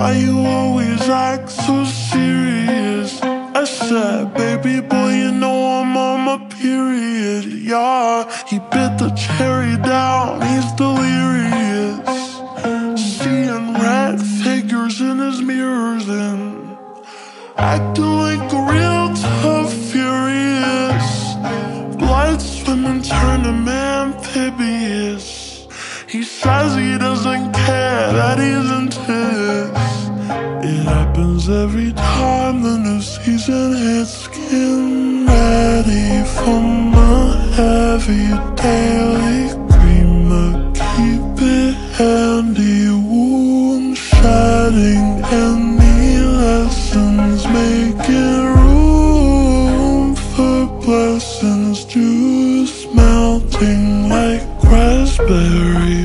why you always act so serious? I said, baby boy, you know I'm on my period. Yeah, he bit the cherry down, he's delirious, seeing red figures in his mirrors and acting like a real tough furious. Blood swimming, turning amphibious. He says he doesn't care, that he's into this. It happens every time the new season hits. Getting ready for my heavy daily creamer. Keep it handy, wound shedding any lessons, making room for blessings. Juice melting like raspberry.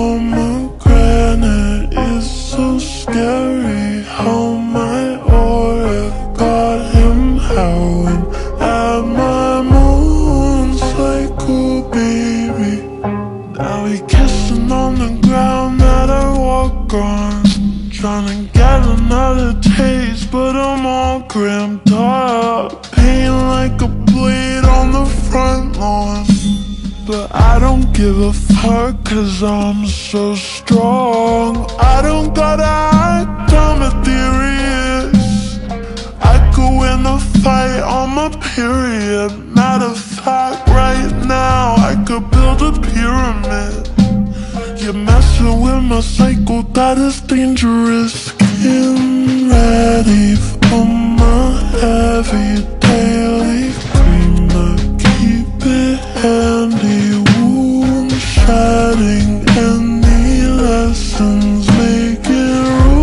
Pomegranate is so scary. How my aura got him howling at my moon cycle, baby. Now he kissing on the ground that I walk on, trying to get another taste, but I'm all cramped up, pain like a blade on the front lawn. But I don't give a fuck, cause I'm so strong. I don't gotta act, I'm ethereous. I could win a fight on my period. Matter of fact, right now I could build a pyramid. You're messing with my cycle, that is dangerous. Getting ready for my heavy daily creamer. Keep it handy, wound shedding any lessons, making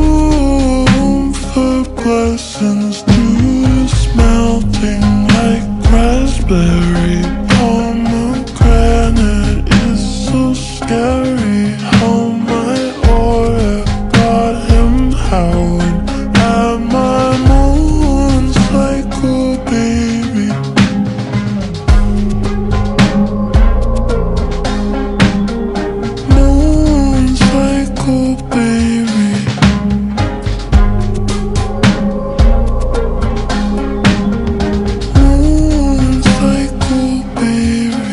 room for blessings. Juice melting like raspberry. Pomegranate is so scary. How my aura got him howling at my moon cycle, baby. Moon cycle, baby. Moon cycle, baby.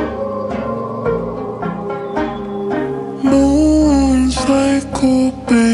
Moon cycle, baby.